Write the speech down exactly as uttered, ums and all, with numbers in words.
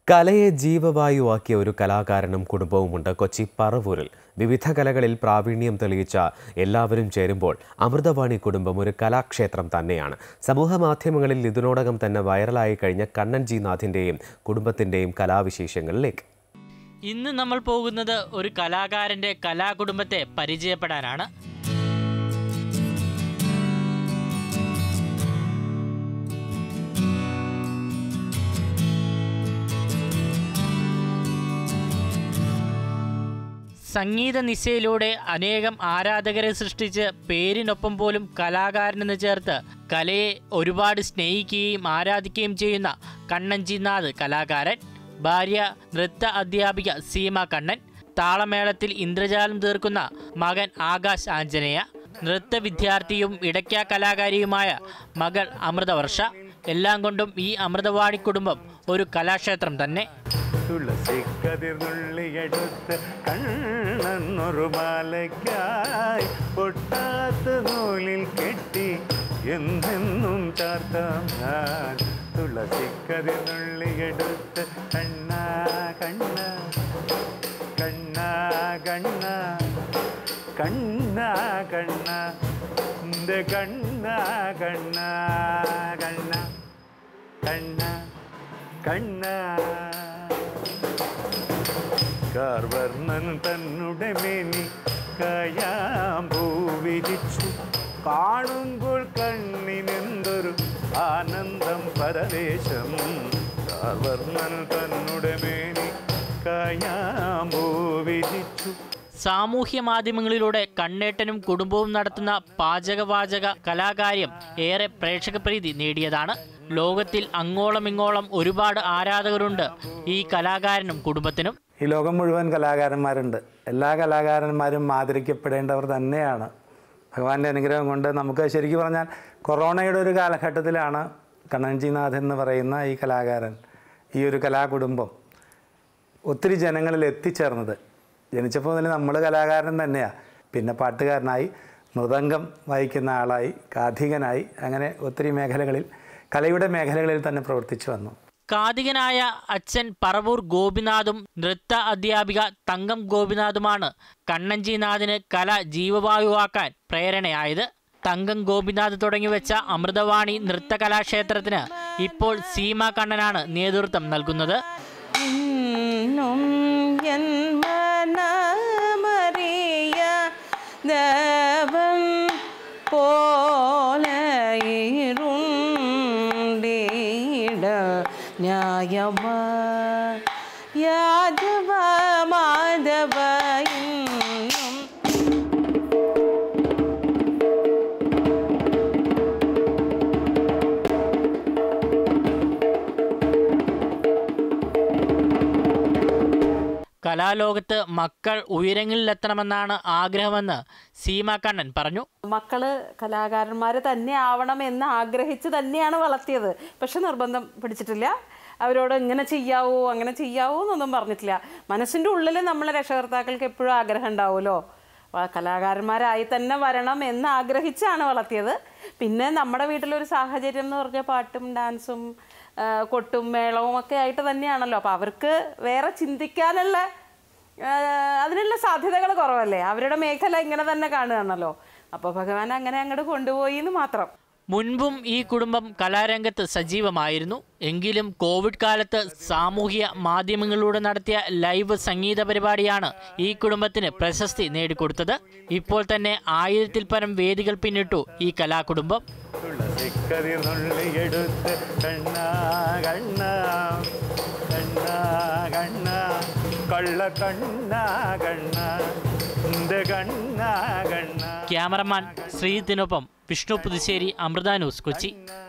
കലയെ ജീവവായുവാക്കിയ ഒരു കലാകാരനും കുടുംബവുമുണ്ട് കൊച്ചി പറവൂരിൽ. വിവിധ കലകളിൽ പ്രാവീണ്യം തെളിയിച്ച എല്ലാവരും ചേരുമ്പോൾ അമൃതവാണി കുടുംബം ഒരു കലാക്ഷേത്രം തന്നെയാണ്. സമൂഹ മാധ്യമങ്ങളിൽ ഇതിനോടകം തന്നെ വൈറലായി കഴിഞ്ഞ കണ്ണൻ ജി നാഥിൻ്റെയും കുടുംബത്തിൻ്റെയും കലാവിശേഷങ്ങളിലേക്ക്. ഇന്ന് നമ്മൾ പോകുന്നത് ഒരു കലാകാരൻ്റെ കലാകുടുംബത്തെ പരിചയപ്പെടാനാണ്. സംഗീത നിശയിലൂടെ അനേകം ആരാധകരെ സൃഷ്ടിച്ച് പേരിനൊപ്പം പോലും കലാകാരനെന്ന് ചേർത്ത് കലയെ ഒരുപാട് സ്നേഹിക്കുകയും ആരാധിക്കുകയും ചെയ്യുന്ന കണ്ണൻ ജി നാഥ് കലാകാരൻ. ഭാര്യ നൃത്ത അധ്യാപിക സീമ കണ്ണൻ, താളമേളത്തിൽ ഇന്ദ്രജാലം തീർക്കുന്ന മകൻ ആകാശ് ആഞ്ജനേയ, നൃത്ത വിദ്യാർത്ഥിയും ഇടയ്ക്ക കലാകാരിയുമായ മകൾ അമൃതവർഷ. എല്ലാം കൊണ്ടും ഈ അമൃതവാണി കുടുംബം ഒരു കലാക്ഷേത്രം തന്നെ. തുളസിക്കതിർന്നുള്ളിയെടുത്ത് കണ്ണൊരു മാലയ്ക്കായി പൊട്ടാത്ത നൂലിൽ കെട്ടി എന്നെന്നും ചാർത്താം ഞാൻ. തുളസിക്കതിർന്നുള്ളിയെടുത്ത് കണ്ണ കണ്ണ കണ്ണ കണ്ണ കണ്ണ കണ്ണ കണ്ണ കണ്ണ കണ്ണ കണ്ണ കണ്ണ കാർവർണ്ണൻ തന്നുടെ മേനി കയാമ്പൂ വിരിച്ചു കാണുമ്പോൾ കണ്ണിനെന്തൊരു ആനന്ദം പരദേശം. കാർവർണ്ണൻ തന്നുടെ മേനി കയാമ്പൂ വിരിച്ചു. സാമൂഹ്യ മാധ്യമങ്ങളിലൂടെ കണ്ണേട്ടനും കുടുംബവും നടത്തുന്ന പാചകവാചക കലാകാര്യം ഏറെ പ്രേക്ഷക പ്രീതി നേടിയതാണ്. ലോകത്തിൽ അങ്ങോളം ഇങ്ങോളം ഒരുപാട് ആരാധകരുണ്ട് ഈ കലാകാരനും കുടുംബത്തിനും. ഈ ലോകം മുഴുവൻ കലാകാരന്മാരുണ്ട്. എല്ലാ കലാകാരന്മാരും ആദരിക്കപ്പെടേണ്ടവർ തന്നെയാണ്. ഭഗവാന്റെ അനുഗ്രഹം കൊണ്ട് നമുക്ക് ശരിക്കും പറഞ്ഞാൽ കൊറോണയുടെ ഒരു കാലഘട്ടത്തിലാണ് കണ്ണൻ ജി നാഥ് എന്ന് പറയുന്ന ഈ കലാകാരൻ, ഈ ഒരു കലാകുടുംബം ഒത്തിരി ജനങ്ങളിൽ എത്തിച്ചേർന്നത്. ജനിച്ചപ്പോൾ മുതൽ നമ്മൾ കലാകാരൻ തന്നെയാണ്. പിന്നെ പാട്ടുകാരനായി, മൃദംഗം വായിക്കുന്ന ആളായി, കാഥികനായി, അങ്ങനെ ഒത്തിരി മേഖലകളിൽ കലയുടെ മേഖലകളിൽ തന്നെ പ്രവർത്തിച്ചു വന്നു. കാഥികനായ അച്ഛൻ പറവൂർ ഗോപിനാഥും നൃത്ത അധ്യാപിക തങ്കം ഗോപിനാഥുമാണ് കണ്ണൻ ജി നാഥിന് കല ജീവവായുവാക്കാൻ പ്രേരണയായത്. തങ്കം ഗോപിനാഥ് തുടങ്ങിവെച്ച അമൃതവാണി നൃത്ത കലാക്ഷേത്രത്തിന് ഇപ്പോൾ സീമ കണ്ണനാണ് നേതൃത്വം നൽകുന്നത്. ന്യായമ യാദവ മാധവ ഇന്നും കലാലോകത്ത് മക്കൾ ഉയരങ്ങളിലെത്തണമെന്നാണ് ആഗ്രഹമെന്ന് സീമ കണ്ണൻ പറഞ്ഞു. മക്കള് കലാകാരന്മാർ തന്നെ ആവണം എന്ന് ആഗ്രഹിച്ച് തന്നെയാണ് വളർത്തിയത്. പക്ഷെ നിർബന്ധം പിടിച്ചിട്ടില്ല. അവരോട് ഇങ്ങനെ ചെയ്യാവൂ അങ്ങനെ ചെയ്യാവൂ എന്നൊന്നും പറഞ്ഞിട്ടില്ല. മനസ്സിൻ്റെ ഉള്ളിൽ നമ്മളെ രക്ഷകർത്താക്കൾക്ക് എപ്പോഴും ആഗ്രഹം ഉണ്ടാവുമല്ലോ, കലാകാരന്മാരായി തന്നെ വരണം എന്ന് ആഗ്രഹിച്ചാണ് വളർത്തിയത്. പിന്നെ നമ്മുടെ വീട്ടിലൊരു സാഹചര്യം എന്ന് പറഞ്ഞാൽ പാട്ടും ഡാൻസും കൊട്ടും മേളവും ഒക്കെ ആയിട്ട് തന്നെയാണല്ലോ. അപ്പോൾ അവർക്ക് വേറെ ചിന്തിക്കാനുള്ള അതിനുള്ള സാധ്യതകൾ കുറവല്ലേ. അവരുടെ മേഖല ഇങ്ങനെ തന്നെ കാണുകയാണല്ലോ. അപ്പോൾ ഭഗവാൻ അങ്ങനെ അങ്ങോട്ട് കൊണ്ടുപോയി എന്ന് മാത്രം. മുൻപും ഈ കുടുംബം കലാരംഗത്ത് സജീവമായിരുന്നു. എങ്കിലും കോവിഡ് കാലത്ത് സാമൂഹ്യ മാധ്യമങ്ങളിലൂടെ നടത്തിയ ലൈവ് സംഗീത പരിപാടിയാണ് ഈ കുടുംബത്തിന് പ്രശസ്തി നേടിക്കൊടുത്തത്. ഇപ്പോൾ തന്നെ ആയിരത്തിൽ പരം വേദികൾ പിന്നിട്ടു ഈ കലാകുടുംബം. ക്യാമറമാൻ ശ്രീജിത്തിനൊപ്പം വിഷ്ണു പുതുശ്ശേരി, അമൃത ന്യൂസ്, കൊച്ചി.